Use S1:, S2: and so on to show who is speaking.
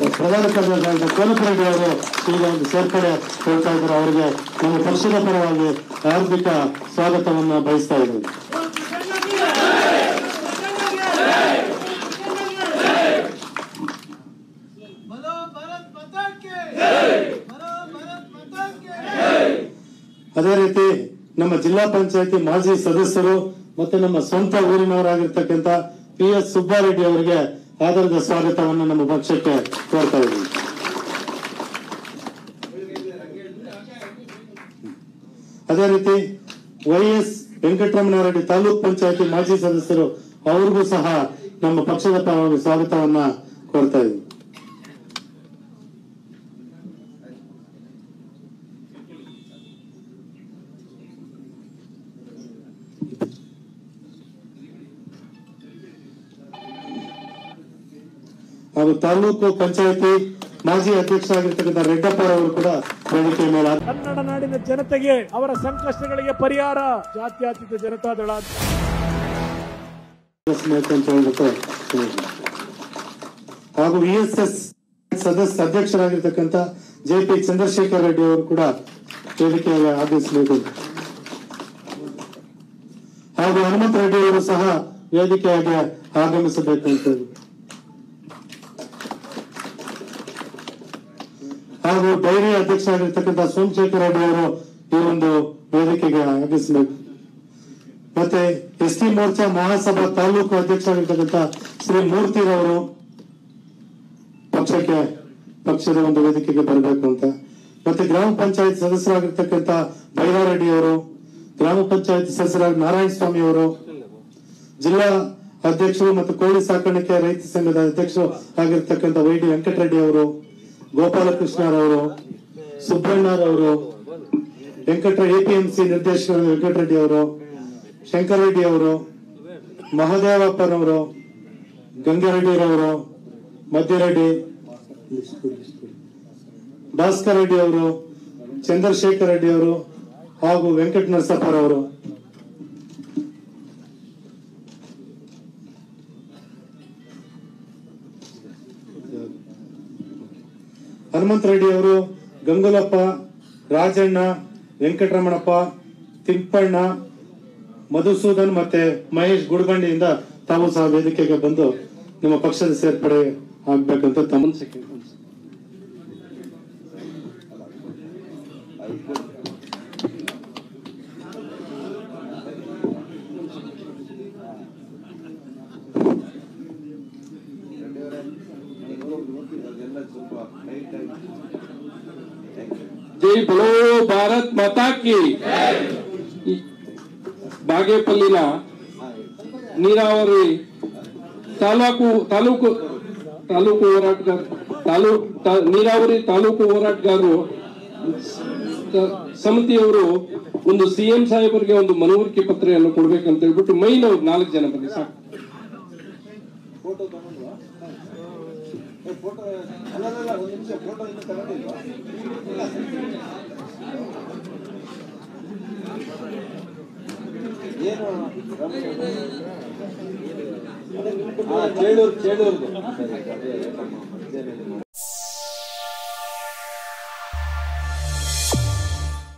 S1: ಪ್ರಧಾನ ಕಾರ್ಯದರ್ಶಿ ಕೋನಪರೆಡ್ಡಿ ಅವರು ಈಗ ಒಂದು ಸೇರ್ಪಡೆ ಕೊಡ್ತಾ ಇದ್ದಾರೆ. ಅವರಿಗೆ ನಮ್ಮ ಪಕ್ಷದ ಪರವಾಗಿ ಹಾರ್ದಿಕ ಸ್ವಾಗತವನ್ನು ಬಯಸ್ತಾ ಇದ್ದೇವೆ. ಅದೇ ರೀತಿ ನಮ್ಮ ಜಿಲ್ಲಾ ಪಂಚಾಯತಿ ಮಾಜಿ ಸದಸ್ಯರು ಮತ್ತೆ ನಮ್ಮ ಸ್ವಂತ ಊರಿನವರಾಗಿರ್ತಕ್ಕಂಥ PS ಸುಬ್ಬಾರೆಡ್ಡಿ ಅವರಿಗೆ ಆಧಾರದ ಸ್ವಾಗತವನ್ನು ನಮ್ಮ ಪಕ್ಷಕ್ಕೆ ಕೋರ್ತಾ ಇದ್ದೀವಿ. ಅದೇ ರೀತಿ YS ವೆಂಕಟರಮಣಾರೆಡ್ಡಿ ತಾಲೂಕ್ ಪಂಚಾಯತಿ ಮಾಜಿ ಸದಸ್ಯರು ಅವ್ರಿಗೂ ಸಹ ನಮ್ಮ ಪಕ್ಷದ ಪರವಾಗಿ ಸ್ವಾಗತವನ್ನ ಕೋರ್ತಾ ಇದ್ದೀವಿ. ಹಾಗೂ ತಾಲೂಕು ಪಂಚಾಯತಿ ಮಾಜಿ ಅಧ್ಯಕ್ಷರಾಗಿರ್ತಕ್ಕಂಥ ರೆಡ್ಡಪ್ಪ ಅವರು ಕೂಡ ವೇದಿಕೆ ಮೇಲೆ
S2: ಕನ್ನಡ ನಾಡಿನ ಜನತೆಗೆ ಅವರ ಸಂಕಷ್ಟಗಳಿಗೆ ಪರಿಹಾರ ಜಾತ್ಯತೀತ ಜನತಾದಳ
S1: ಅಂತ ಹೇಳ್ಬಿಟ್ಟು ಹಾಗೂ VSS ಸದಸ್ಯ ಅಧ್ಯಕ್ಷರಾಗಿರ್ತಕ್ಕಂಥ JP ಚಂದ್ರಶೇಖರ್ ರೆಡ್ಡಿ ಅವರು ಕೂಡ ವೇದಿಕೆಗೆ ಆಗಮಿಸಬೇಕು. ಹಾಗೂ ಹನುಮಂತ ರೆಡ್ಡಿ ಅವರು ಸಹ ವೇದಿಕೆಗೆ ಆಗಮಿಸಬೇಕು ಅಂತ ಹೇಳಿ ಹಾಗೂ ಡೈರಿ ಅಧ್ಯಕ್ಷರಾಗಿರ್ತಕ್ಕಂಥ ಸೋಮಶೇಖರ್ ರೆಡ್ಡಿ ಅವರು ಈ ಒಂದು ವೇದಿಕೆಗೆ ಆಗಮಿಸಬೇಕು. ಮತ್ತೆ ST ಮೋರ್ಚಾ ಮಹಾಸಭಾ ತಾಲೂಕು ಅಧ್ಯಕ್ಷರಾಗಿರ್ತಕ್ಕಂಥ ಶ್ರೀ ಮೂರ್ತಿರವರು ಪಕ್ಷದ ಒಂದು ವೇದಿಕೆಗೆ ಬರಬೇಕು ಅಂತ. ಮತ್ತೆ ಗ್ರಾಮ ಪಂಚಾಯತ್ ಸದಸ್ಯರಾಗಿರ್ತಕ್ಕಂಥ ಬೈರಾರೆಡ್ಡಿ ಅವರು, ಗ್ರಾಮ ಪಂಚಾಯತ್ ಸದಸ್ಯರಾಗಿ ನಾರಾಯಣ ಸ್ವಾಮಿ ಅವರು, ಜಿಲ್ಲಾ ಅಧ್ಯಕ್ಷರು ಮತ್ತು ಕೋಳಿ ಸಾಕಾಣಿಕೆ ರೈತ ಸಂಘದ ಅಧ್ಯಕ್ಷರು ಆಗಿರ್ತಕ್ಕಂಥ YD ವೆಂಕಟರೆಡ್ಡಿ ಅವರು, ಗೋಪಾಲಕೃಷ್ಣರವರು, ಸುಬ್ಬಣ್ಣರವರು, APMC ನಿರ್ದೇಶಕರು ವೆಂಕಟರೆಡ್ಡಿ ಅವರು, ಶಂಕರ್ ರೆಡ್ಡಿ ಅವರು, ಮಹದೇವಪ್ಪನವರು, ಗಂಗಾರೆಡ್ಡಿರವರು, ಮಧ್ಯರೆಡ್ಡಿ, ಭಾಸ್ಕರ್ ರೆಡ್ಡಿ ಅವರು, ಚಂದ್ರಶೇಖರ್ ರೆಡ್ಡಿ ಅವರು ಹಾಗೂ ವೆಂಕಟ ನರಸಪ್ಪರವರು. ಹನುಮಂತ ರೆಡ್ಡಿ ಅವರು, ಗಂಗುಲಪ್ಪ, ರಾಜಣ್ಣ, ವೆಂಕಟರಮಣಪ್ಪ, ತಿಪ್ಪಣ್ಣ, ಮಧುಸೂದನ್ ಮತ್ತೆ ಮಹೇಶ್ ಗುಡ್ಬಂಡಿಯಿಂದ ತಾವು ಸಹ ವೇದಿಕೆಗೆ ಬಂದು ನಿಮ್ಮ ಪಕ್ಷದ ಸೇರ್ಪಡೆ ಆಗ್ಬೇಕಂತ ತಮ್ಮ
S3: जय बोलो भारत माता की ಬಾಗೇಪಲ್ಲಿನ ನೀರಾವರಿ ನೀರಾವರಿ ತಾಲೂಕು ಹೋರಾಟಗಾರರು ಸಮಿತಿಯವರು ಒಂದು CM ಸಾಹೇಬರಿಗೆ ಒಂದು ಮನವರಿಕೆ ಪತ್ರೆಯನ್ನು ಕೊಡ್ಬೇಕಂತ ಹೇಳ್ಬಿಟ್ಟು ಮೈನ್ ಅವ್ರು 4 ಜನ ಬನ್ನಿ ಸಾಕು.
S4: ಚೇಳೂರು